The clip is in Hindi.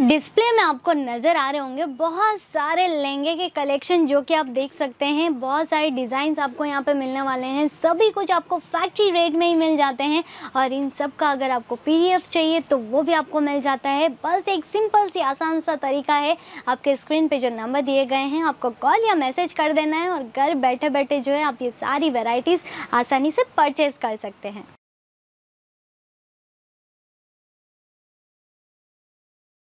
डिस्प्ले में आपको नज़र आ रहे होंगे बहुत सारे लहंगे के कलेक्शन जो कि आप देख सकते हैं। बहुत सारे डिज़ाइंस आपको यहाँ पे मिलने वाले हैं। सभी कुछ आपको फैक्ट्री रेट में ही मिल जाते हैं और इन सब का अगर आपको पीडीएफ चाहिए तो वो भी आपको मिल जाता है। बस एक सिंपल सी आसान सा तरीका है, आपके स्क्रीन पे जो नंबर दिए गए हैं आपको कॉल या मैसेज कर देना है और घर बैठे बैठे जो है आप ये सारी वेराइटीज़ आसानी से परचेज़ कर सकते हैं।